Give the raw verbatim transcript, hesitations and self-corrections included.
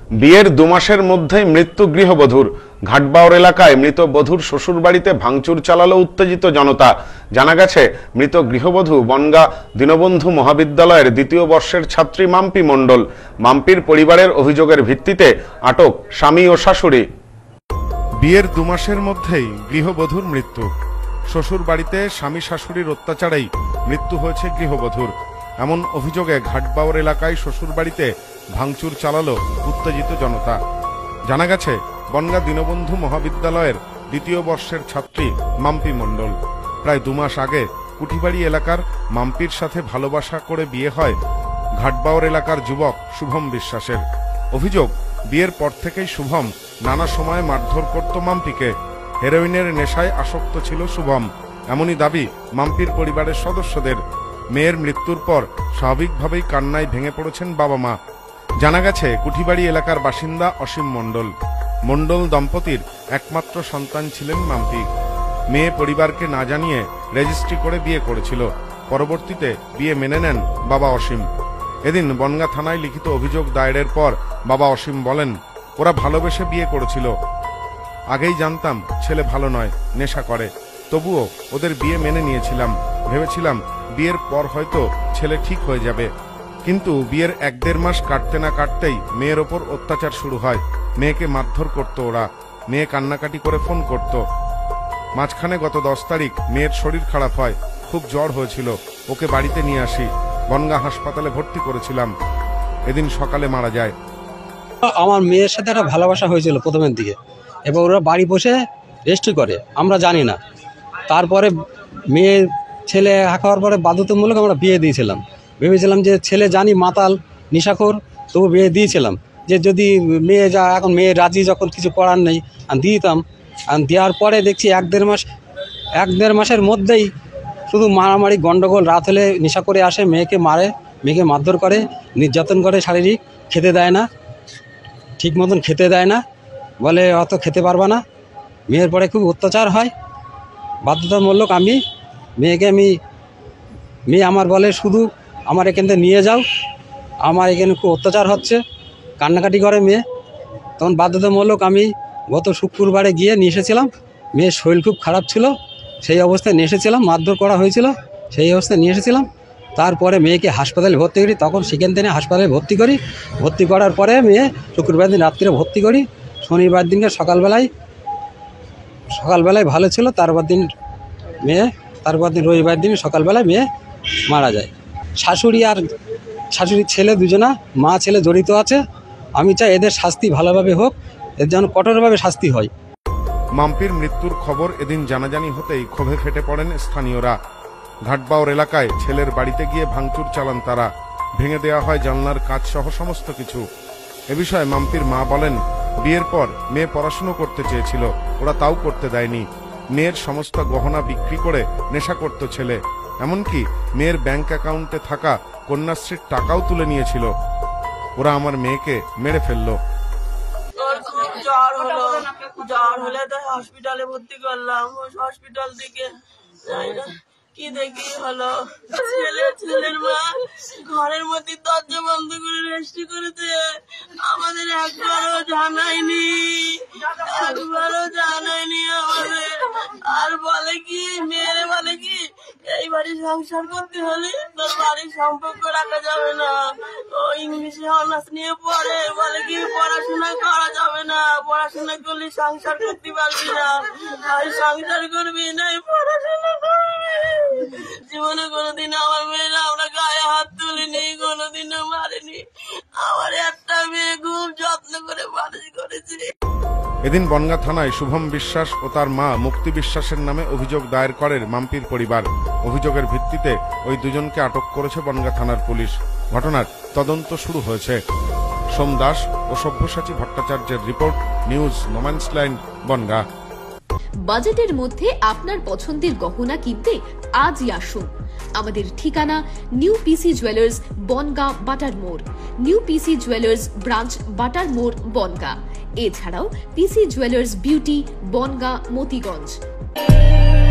বিয়ের দু মাসের মধ্যেই মৃত্যু গৃহবধূর। ঘাটবাউর এলাকায় মৃত বধূর শ্বশুর বাড়িতে ভাঙচুর চালালো উত্তেজিত জনতা। জানা গেছে, মৃত গৃহবধূ বনগাঁ দীনবন্ধু মহাবিদ্যালয়ের দ্বিতীয় বর্ষের ছাত্রী মাম্পি মণ্ডল। মাম্পির পরিবারের অভিযোগের ভিত্তিতে আটক স্বামী ও শাশুড়ি। বিয়ের দু মাসের মধ্যেই গৃহবধূর মৃত্যু। শ্বশুর বাড়িতে স্বামী শাশুড়ির অত্যাচারেই মৃত্যু হয়েছে গৃহবধূর। এমন অভিযোগে ঘাটবাউর এলাকায় শ্বশুর বাড়িতে ভাঙচুর চালালো উত্তেজিত জনতা। জানা গেছে, বনগাঁ দীনবন্ধু মহাবিদ্যালয়ের দ্বিতীয় বর্ষের ছাত্রী মাম্পি মণ্ডল। প্রায় দু মাস আগে কুঠিবাড়ি এলাকার মাম্পির সাথে ভালোবাসা করে বিয়ে হয় ঘাটবাউর এলাকার যুবক শুভম বিশ্বাসের। অভিযোগ, বিয়ের পর থেকেই শুভম নানা সময়ে মারধর করত মাম্পিকে। হেরোইনের নেশায় আসক্ত ছিল শুভম, এমনই দাবি মাম্পির পরিবারের সদস্যদের। মেয়ের মৃত্যুর পর স্বাভাবিকভাবেই কান্নায় ভেঙে পড়েছেন বাবা মা। জানা গেছে, কুঠিবাড়ি এলাকার বাসিন্দা অসীম মণ্ডল। মণ্ডল দম্পতির একমাত্র সন্তান ছিলেন মাম্পি। মেয়ে পরিবারকে না জানিয়ে রেজিস্ট্রি করে বিয়ে করেছিল। পরবর্তীতে বিয়ে মেনে নেন বাবা অসীম। এদিন বনগাঁ থানায় লিখিত অভিযোগ দায়েরের পর বাবা অসীম বলেন, ওরা ভালোবেসে বিয়ে করেছিল। আগেই জানতাম ছেলে ভালো নয়, নেশা করে, তবুও ওদের বিয়ে মেনে নিয়েছিলাম। ভেবেছিলাম বিয়ের পর হয়তো ছেলে ঠিক হয়ে যাবে, কিন্তু বিয়ের এক দেড় মাস কাটতে না কাটতেই মেয়ের ওপর অত্যাচার শুরু হয়। মেয়েকে মারধর করত ওরা। মেয়ে কান্নাকাটি করে ফোন করত। মাঝখানে গত দশ তারিখ মেয়ের শরীর খারাপ হয়, খুব জ্বর হয়েছিল। ওকে বাড়িতে নিয়ে আসি, বনগাঁ হাসপাতালে ভর্তি করেছিলাম। এদিন সকালে মারা যায়। আমার মেয়ের সাথে একটা ভালোবাসা হয়েছিল প্রথমের দিকে, এবং ওরা বাড়ি বসে রেজিস্ট্রি করে, আমরা জানি না। তারপরে মেয়ে ছেলে খাওয়ার পরে বাধ্যতামূলক আমরা বিয়ে দিয়েছিলাম। ভেবেছিলাম যে ছেলে জানি মাতাল নেশাখোর, তবু বিয়ে দিয়েছিলাম যে যদি মেয়ে যা, এখন মেয়ে রাজি যখন কিছু করার নেই, আর দিতাম। আর দেওয়ার পরে দেখছি এক দেড় মাস এক দেড় মাসের মধ্যেই শুধু মারামারি গণ্ডগোল। রাত হলে নেশা করে আসে, মেয়েকে মারে, মেয়েকে মারধর করে, নির্যাতন করে, শারীরিক খেতে দেয় না, ঠিক মতন খেতে দেয় না, বলে অত খেতে পারবা না। মেয়ের পরে খুব অত্যাচার হয়। বাধ্যতামূলক আমি মেয়েকে আমি মেয়ে আমার বলে শুধু আমার এখান থেকে নিয়ে যাও, আমার এখানে খুব অত্যাচার হচ্ছে, কান্নাকাটি করে মেয়ে। তখন বাধ্যতামূলক আমি গত শুক্রবারে গিয়ে নিয়ে এসেছিলাম। মেয়ের শরীর খুব খারাপ ছিল, সেই অবস্থায় নিয়ে এসেছিলাম। মারধর করা হয়েছিল, সেই অবস্থায় নিয়ে এসেছিলাম। তারপরে মেয়েকে হাসপাতালে ভর্তি করি, তখন সেখান থেকে হাসপাতালে ভর্তি করি। ভর্তি করার পরে মেয়ে শুক্রবার দিন রাত্রে ভর্তি করি। শনিবার দিনকে সকালবেলায় সকালবেলায় ভালো ছিল, তারপর দিন মেয়ে তারপর দিন রবিবার দিন সকালবেলায় মেয়ে মারা যায়। শাশুড়ি আর শাশুড়ির ছেলে দুজনা, মা ছেলে জড়িত আছে। আমি চাই এদের শাস্তি ভালোভাবে হোক, এর যেন কঠোরভাবে শাস্তি হয়। মাম্পির মৃত্যুর খবর এদিন জানাজানি হতেই ক্ষোভে ফেটে পড়েন স্থানীয়রা। ঘাটবাউর এলাকায় ছেলের বাড়িতে গিয়ে ভাঙচুর চালান তারা। ভেঙে দেওয়া হয় জানলার কাচ সহ সমস্ত কিছু। এ বিষয়ে মাম্পির মা বলেন, বিয়ের পর মেয়ে পড়াশুনো করতে চেয়েছিল, ওরা তাও করতে দেয়নি। মেয়ের সমস্ত গহনা বিক্রি করে নেশা করত ছেলে। এমনকি মেয়ের ব্যাংক অ্যাকাউন্টে থাকা কন্যাশ্রীর টাকাও তুলে নিয়েছিল। ওরা আমার মেয়েকে মেরে ফেললো। জ্বর হলো, জ্বর হলে তো হসপিটালে ভর্তি করলাম। হসপিটাল থেকে কি দেখি হলো, ছেলে ছেলের মা ঘরের মধ্যে দরজা বন্ধ করে রেস্টি করেছে। আমাদের একবারও জানায়নি, একবারও জানায়নি আমাদের। আর বলে কি, মেয়েরে বলে কি, এই বাড়ি সংসার করতে হলে তোর বাড়ির সম্পর্ক রাখা যাবে না। ও ইংলিশে অনার্স নিয়ে পড়ে, বলে কি পড়াশোনা করা যাবে না, পড়াশোনা করলে সংসার করতে পারবি না। আর সংসার করবি না, পড়াশোনা করবি। জীবনে কোনোদিন আমার মেয়েরা আমরা গায়ে হাত তুলিনি, কোনোদিনও মারিনি। আমার একটা মেয়ে খুব যত্ন করে মানুষ করেছে। এদিন বনগাঁ থানায় শুভম বিশ্বাস ও তার মা মুক্তি বিশ্বাসের নামে অভিযোগ দায়ের করেন মাম্পির পরিবার। অভিযোগের ভিত্তিতে ওই দুজনকে আটক করেছে বনগাঁ থানার পুলিশ। ঘটনার তদন্ত শুরু হয়েছে। সোম দাস ও সব্যসাচী ভট্টাচার্যের রিপোর্ট, নিউজ নোম্যান্সল্যান্ড, বনগাঁ। বাজেটের মধ্যে আপনার পছন্দের গহনা কিনতে আজই আসুন। আমাদের ঠিকানা নিউ পিসি জুয়েলার্স, বনগাঁ বাটার মোড়। নিউ পিসি জুয়েলার্স ব্রাঞ্চ, বাটার মোড়, বনগাঁ। এছাড়াও PC jewellers beauty, Bangaon, Motiganj.